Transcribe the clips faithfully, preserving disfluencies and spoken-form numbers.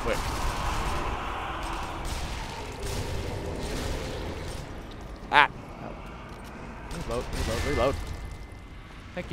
quick. Ah! No. Reload, reload, reload. Thank you.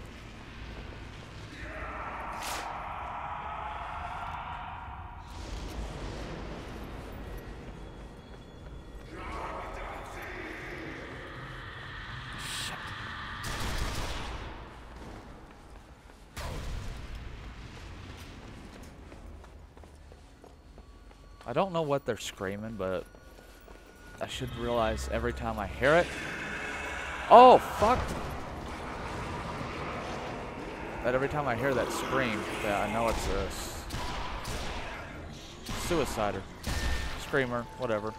Shit. I don't know what they're screaming, but I should realize every time I hear it. Oh, fuck! That every time I hear that scream, yeah, I know it's a suicider, screamer, whatever.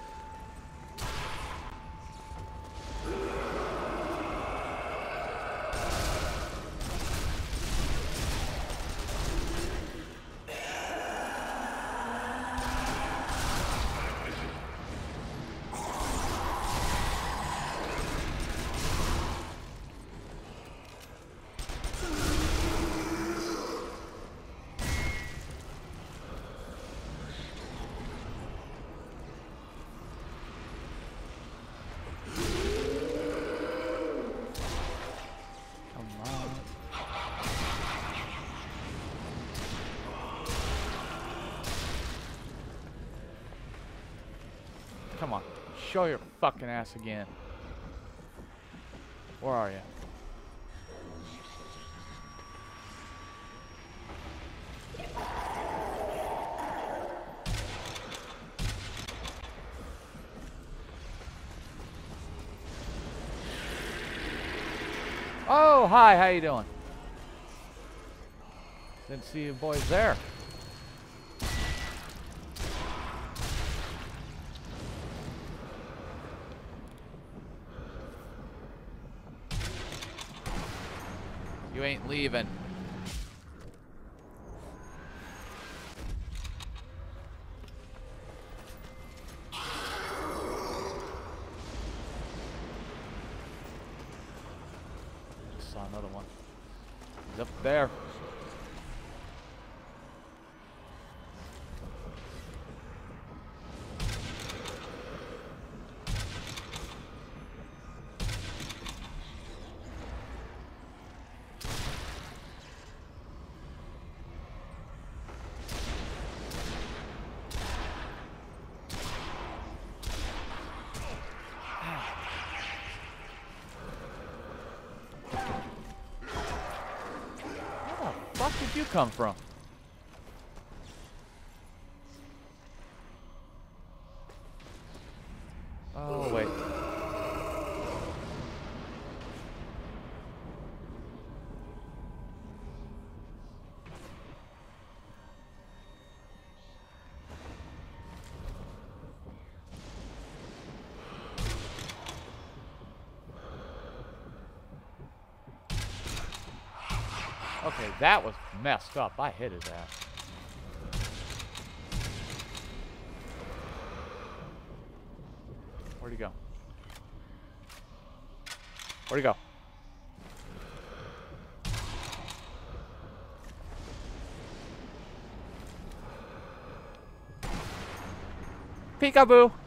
Come on, show your fucking ass again. Where are you? Oh, hi, how you doing? Didn't see you boys there. You ain't leaving. Just saw another one. He's up there. Where the fuck did you come from? Oh, wait. Okay, that was messed up. I hit his ass. Where'd he go? Where'd he go? Peekaboo!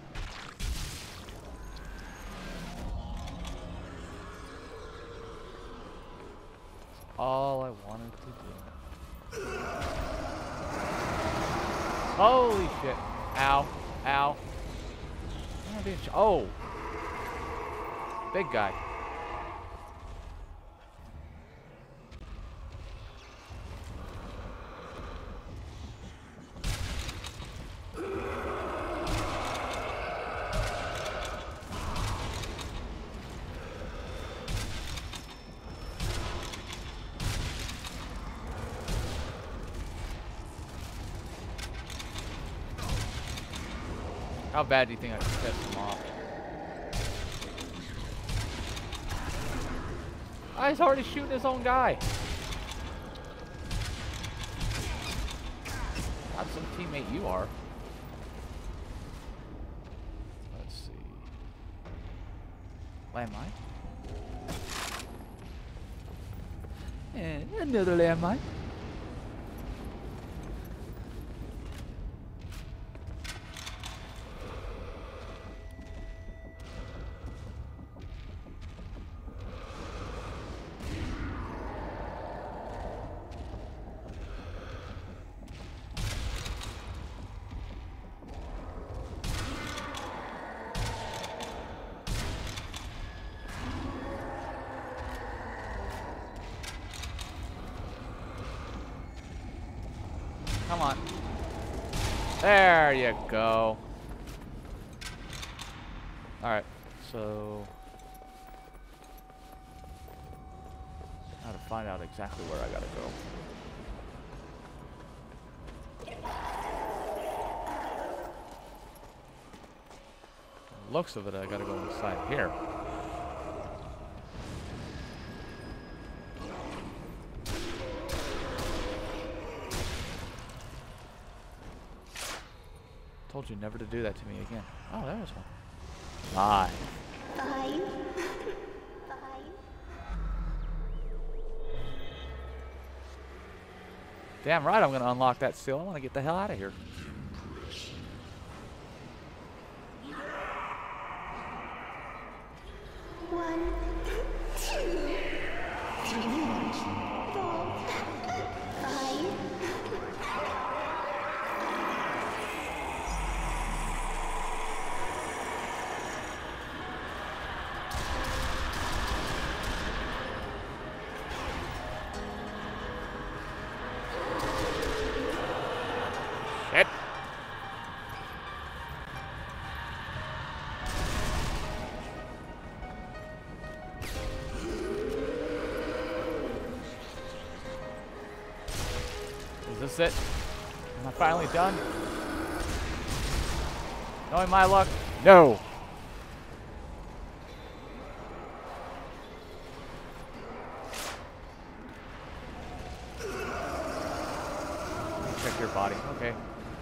All I wanted to do. Holy shit. Ow. Ow. Oh. Big guy. How bad do you think I can piss him off? Oh, he's already shooting his own guy. Not some teammate you are. Let's see. Landmine. And another landmine. Come on. There you go. Alright, so... How to find out exactly where I gotta go. The looks of it, I gotta go inside here. Told you never to do that to me again. Oh, there was one. Bye. Bye. Bye. Damn right I'm gonna unlock that seal. I wanna get the hell out of here. One, two, three, four, five. Shit. Is this it? Am I finally done? Knowing my luck, no. Check your body. Okay.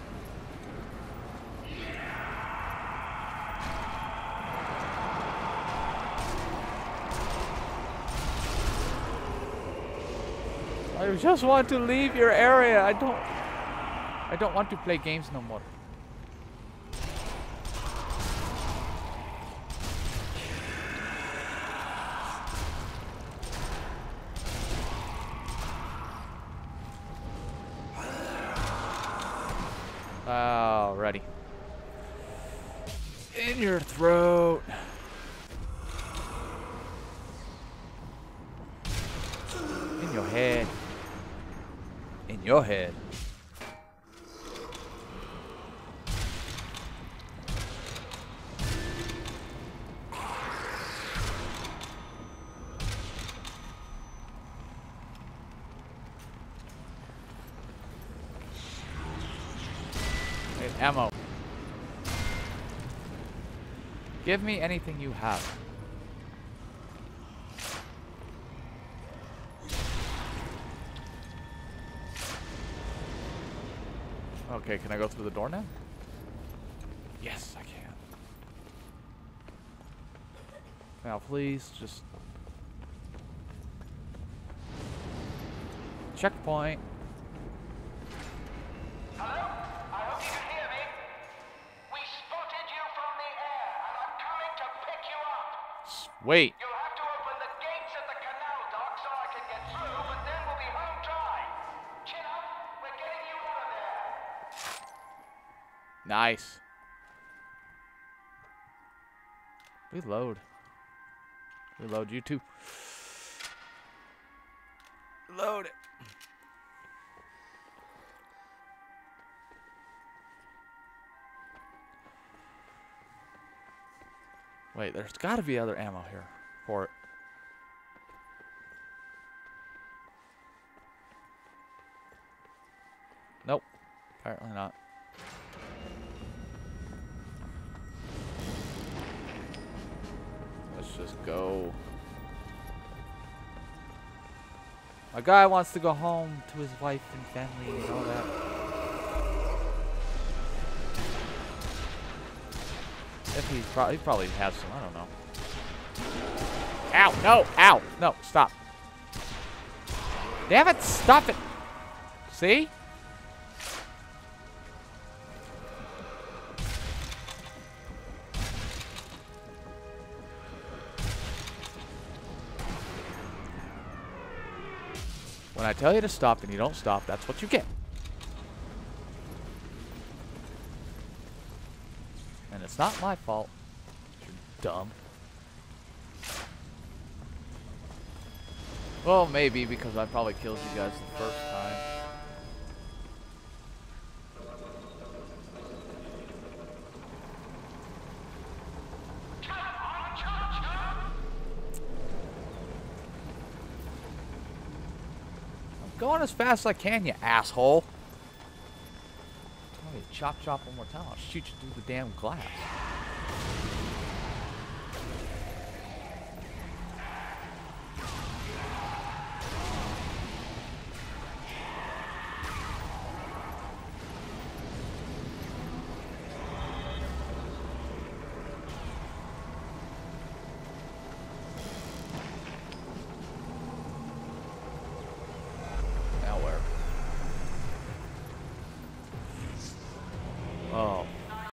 I just want to leave your area. I don't I don't want to play games no more. Alrighty. In your throat. In your head. In your head. Wait, ammo. Give me anything you have. Okay, can I go through the door now? Yes, I can. Now, please, just... Checkpoint. Hello? I hope you can hear me. We spotted you from the air, and I'm coming to pick you up. Wait. You'll have to open the gates at the canal dock so I can get through, but then we'll be home dry. Chin up, we're getting you out of there. Nice. Reload. Reload you too. Load it. Wait, there's got to be other ammo here for it. Nope. Apparently not. Let's just go. A guy wants to go home to his wife and family and all that. If he, pro he probably has some, I don't know. Ow, no, ow, no, stop. Damn it, stop it. See? When I tell you to stop and you don't stop, that's what you get. And it's not my fault. You're dumb. Well, maybe because I probably killed you guys the first time. Going as fast as I can, you asshole. Oh, you chop chop one more time. I'll shoot you through the damn glass.